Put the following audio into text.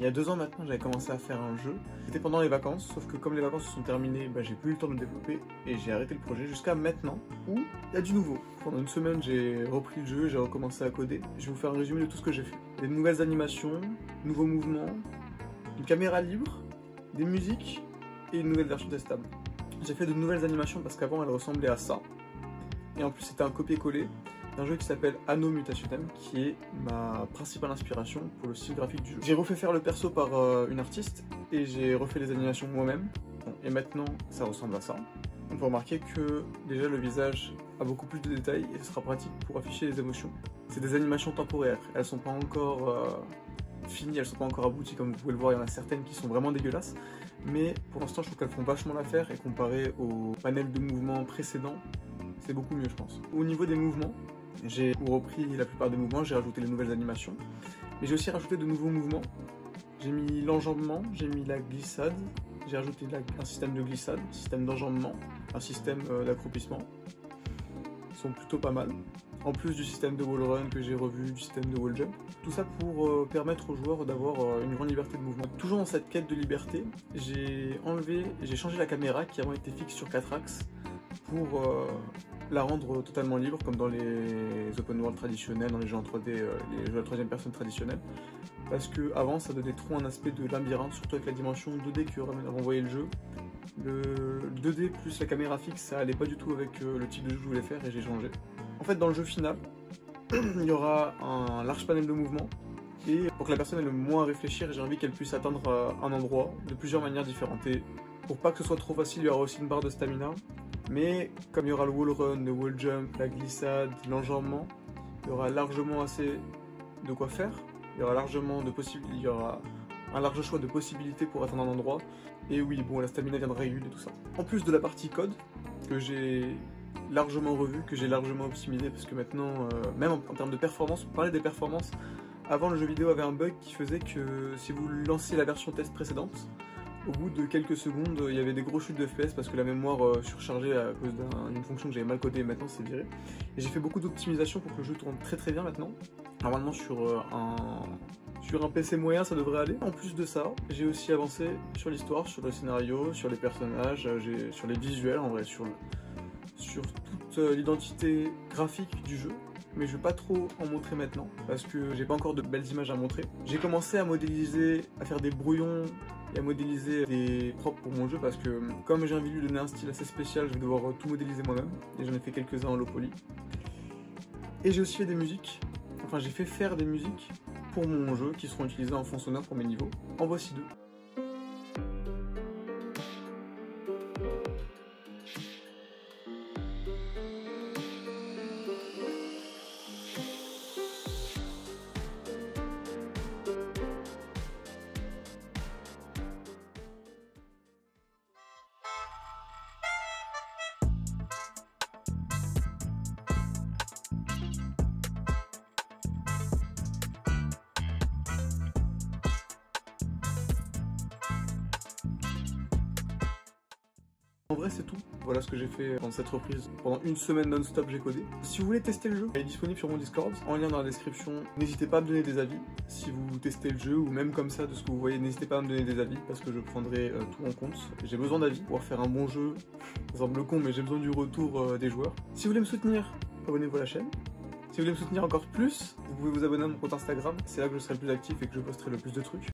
Il y a 2 ans maintenant, j'avais commencé à faire un jeu. C'était pendant les vacances, sauf que comme les vacances se sont terminées, j'ai plus eu le temps de le développer et j'ai arrêté le projet jusqu'à maintenant où il y a du nouveau. Pendant une semaine, j'ai repris le jeu, j'ai recommencé à coder. Je vais vous faire un résumé de tout ce que j'ai fait. Des nouvelles animations, nouveaux mouvements, une caméra libre, des musiques et une nouvelle version testable. J'ai fait de nouvelles animations parce qu'avant, elles ressemblaient à ça. Et en plus, c'était un copier-coller d'un jeu qui s'appelle Anno Mutationem, qui est ma principale inspiration pour le style graphique du jeu. J'ai refait faire le perso par une artiste et j'ai refait les animations moi-même. Et maintenant, ça ressemble à ça. On peut remarquer que déjà le visage a beaucoup plus de détails et ce sera pratique pour afficher les émotions. C'est des animations temporaires, elles sont pas encore finies, elles sont pas encore abouties comme vous pouvez le voir, il y en a certaines qui sont vraiment dégueulasses. Mais pour l'instant, je trouve qu'elles font vachement l'affaire et comparé au panel de mouvements précédent, c'est beaucoup mieux je pense. Au niveau des mouvements, j'ai repris la plupart des mouvements, j'ai rajouté les nouvelles animations, mais j'ai aussi rajouté de nouveaux mouvements. J'ai mis l'enjambement, j'ai mis la glissade, j'ai rajouté un système de glissade, un système d'enjambement, un système d'accroupissement. Ils sont plutôt pas mal. En plus du système de wall run que j'ai revu, du système de wall jump. Tout ça pour permettre aux joueurs d'avoir une grande liberté de mouvement. Toujours dans cette quête de liberté, j'ai changé la caméra qui avant était fixe sur 4 axes pour la rendre totalement libre comme dans les open world traditionnels, dans les jeux en 3D, les jeux à la troisième personne traditionnels. Parce que avant ça donnait trop un aspect de labyrinthe, surtout avec la dimension 2D que renvoyait le jeu. Le 2D plus la caméra fixe, ça allait pas du tout avec le type de jeu que je voulais faire et j'ai changé. En fait dans le jeu final, il y aura un large panel de mouvement et pour que la personne ait le moins à réfléchir, j'ai envie qu'elle puisse atteindre un endroit de plusieurs manières différentes. Et pour pas que ce soit trop facile, il y aura aussi une barre de stamina. Mais comme il y aura le wall run, le wall jump, la glissade, l'enjambement, il y aura largement assez de quoi faire. Il y aura un large choix de possibilités pour atteindre un endroit. Et oui, bon, la stamina viendra réguler et tout ça. En plus de la partie code, que j'ai largement revu, que j'ai largement optimisé, parce que maintenant, même en termes de performance, pour parler des performances, avant le jeu vidéo avait un bug qui faisait que si vous lanciez la version test précédente, au bout de quelques secondes, il y avait des gros chutes de FPS parce que la mémoire surchargeait à cause d'une fonction que j'avais mal codée et maintenant c'est viré. Et j'ai fait beaucoup d'optimisation pour que le jeu tourne très bien maintenant. Normalement sur un PC moyen ça devrait aller. En plus de ça, j'ai aussi avancé sur l'histoire, sur le scénario, sur les personnages, sur les visuels en vrai, sur toute l'identité graphique du jeu. Mais je vais pas trop en montrer maintenant parce que j'ai pas encore de belles images à montrer. J'ai commencé à modéliser, à faire des brouillons et à modéliser des props pour mon jeu parce que comme j'ai envie de lui donner un style assez spécial, je vais devoir tout modéliser moi-même et j'en ai fait quelques-uns en low poly. Et j'ai aussi fait des musiques, enfin j'ai fait faire des musiques pour mon jeu qui seront utilisées en fond sonore pour mes niveaux. En voici 2. En vrai c'est tout, voilà ce que j'ai fait dans cette reprise. Pendant une semaine non-stop j'ai codé. Si vous voulez tester le jeu, il est disponible sur mon Discord, en lien dans la description. N'hésitez pas à me donner des avis si vous testez le jeu ou même comme ça de ce que vous voyez, n'hésitez pas à me donner des avis parce que je prendrai tout en compte. J'ai besoin d'avis pour pouvoir faire un bon jeu, ça semble con mais j'ai besoin du retour des joueurs. Si vous voulez me soutenir, abonnez-vous à la chaîne. Si vous voulez me soutenir encore plus, vous pouvez vous abonner à mon compte Instagram, c'est là que je serai le plus actif et que je posterai le plus de trucs.